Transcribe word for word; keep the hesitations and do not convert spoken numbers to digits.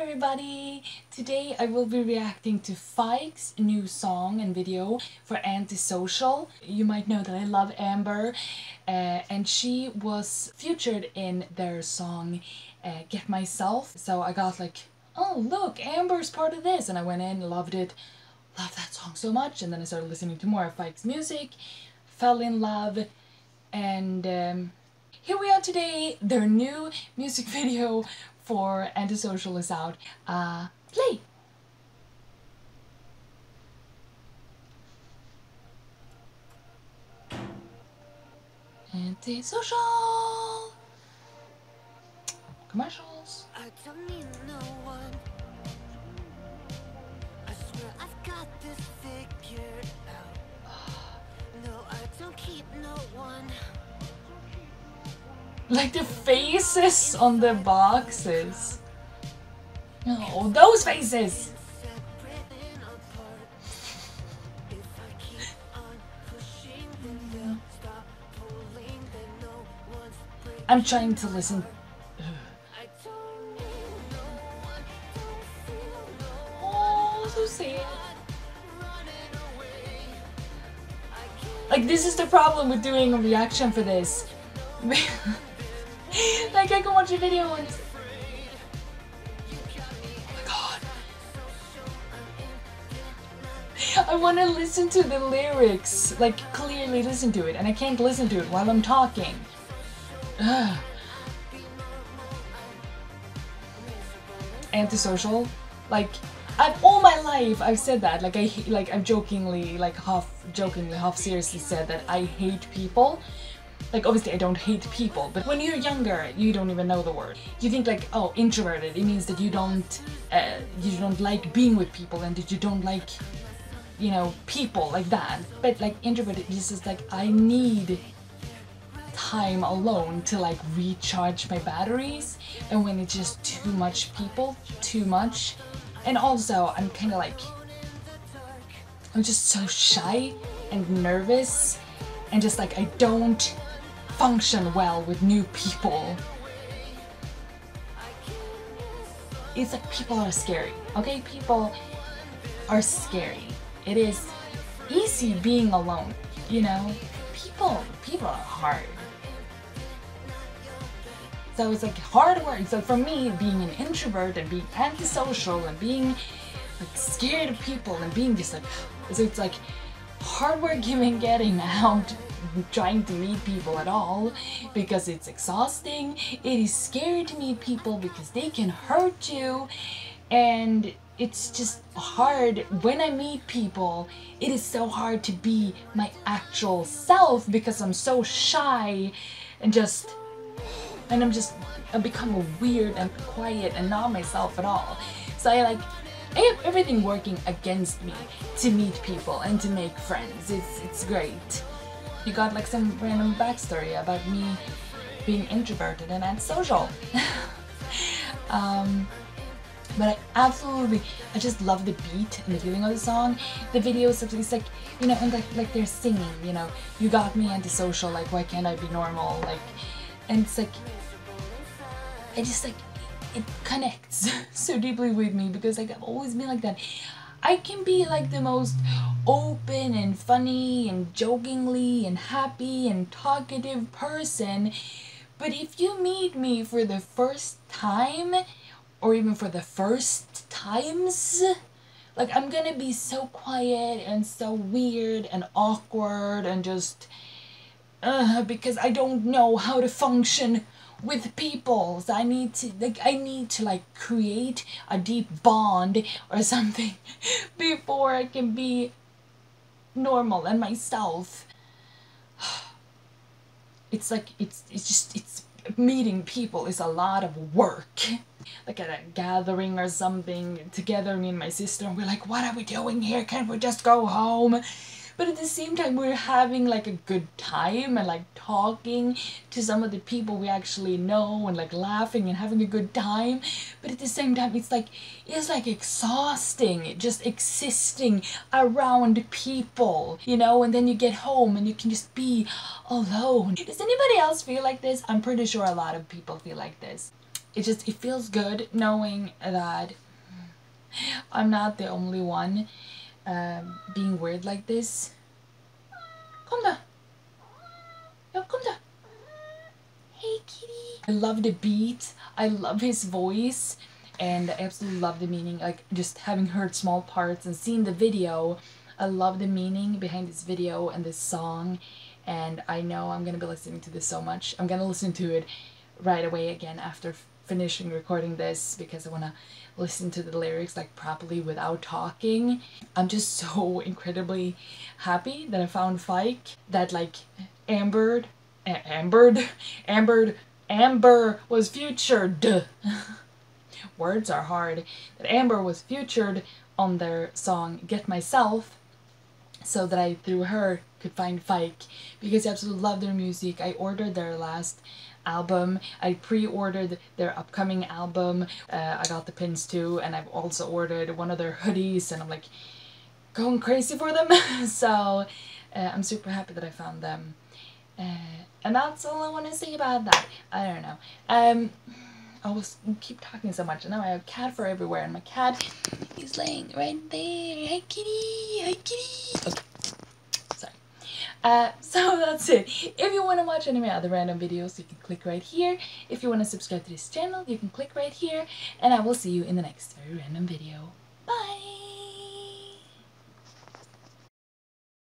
everybody! Today I will be reacting to Fyke's new song and video for Antisocial. You might know that I love Amber uh, and she was featured in their song uh, Get Myself. So I got like, oh look, Amber's part of this, and I went in, loved it, loved that song so much, and then I started listening to more of Fyke's music, fell in love, and um, here we are today. Their new music video for Antisocial is out. Uh, play! Antisocial! Commercials. I don't need no one. I swear I've got this figured out. No, I don't keep no one. Like the faces on the boxes. Oh, those faces! I'm trying to listen. Oh, so sad. Like, this is the problem with doing a reaction for this. Like, I can watch a video and just... oh my god. I want to listen to the lyrics, like clearly listen to it, and I can't listen to it while I'm talking. Ugh. Antisocial, like, I've all my life I've said that, like I like I've jokingly, like half jokingly, half seriously said that I hate people. Like, obviously I don't hate people, but when you're younger, you don't even know the word. You think like, oh, introverted, it means that you don't, uh, you don't like being with people and that you don't like, you know, people like that. But like introverted is just like, I need time alone to like recharge my batteries. And when it's just too much people, too much. And also, I'm kind of like, I'm just so shy and nervous and just like, I don't function well with new people. It's like people are scary, okay? People are scary. It is easy being alone, you know? People, people are hard. So it's like hard work. So for me, being an introvert and being antisocial and being like scared of people and being just like, so it's like hard work even getting out, trying to meet people at all, because it's exhausting. It is scary to meet people because they can hurt you, and it's just hard. When I meet people, it is so hard to be my actual self because I'm so shy and just and I'm just I become weird and quiet and not myself at all. So I like I have everything working against me to meet people and to make friends. It's it's great. You got like some random backstory about me being introverted and antisocial. um, but I absolutely, I just love the beat and the feeling of the song. The video is it's like, you know, and like like they're singing, you know, you got me antisocial, like why can't I be normal, like, and it's like, I just like, it connects so deeply with me because like I've always been like that. I can be like the most open and funny and jokingly and happy and talkative person, but if you meet me for the first time or even for the first times, like I'm gonna be so quiet and so weird and awkward and just uh, because I don't know how to function with people. So I need to like I need to like create a deep bond or something before I can be normal and myself. It's like it's it's just it's meeting people is a lot of work. Like at a gathering or something together, me and my sister, and we're like, what are we doing here? Can't we just go home? But at the same time, we're having like a good time and like talking to some of the people we actually know and like laughing and having a good time. But at the same time, it's like, it's like exhausting just existing around people, you know, and then you get home and you can just be alone. Does anybody else feel like this? I'm pretty sure a lot of people feel like this. it just, it feels good knowing that I'm not the only one um, being weird like this. Kom då! Ja, kom då! Hey kitty! I love the beat, I love his voice, and I absolutely love the meaning, like just having heard small parts and seen the video. I love the meaning behind this video and this song, and I know I'm gonna be listening to this so much. I'm gonna listen to it right away again after finishing recording this, because I wanna listen to the lyrics like properly without talking. I'm just so incredibly happy that I found Fyke, that like Ambered, Ambered, Ambered, Amber was featured. Words are hard. That Amber was featured on their song Get Myself, so that I, through her, could find Fyke, because I absolutely love their music. I ordered their last album, I pre-ordered their upcoming album, uh, I got the pins too, and I've also ordered one of their hoodies, and I'm like going crazy for them. So uh, I'm super happy that I found them, uh, and that's all I want to say about that. I don't know. Um, I will keep talking so much, and now I have cat fur everywhere, and my cat is laying right there. Hi kitty, hi kitty. Okay, sorry. Uh, so that's it. If you want to watch any of my other random videos, you can click right here. If you want to subscribe to this channel, you can click right here, and I will see you in the next very random video.